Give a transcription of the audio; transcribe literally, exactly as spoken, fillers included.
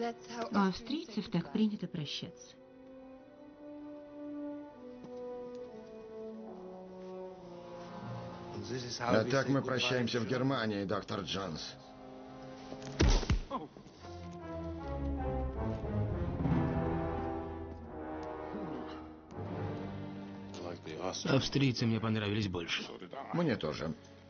У австрийцев так принято прощаться. А так мы прощаемся в Германии, доктор Джонс. Австрийцы мне понравились больше. Мне тоже.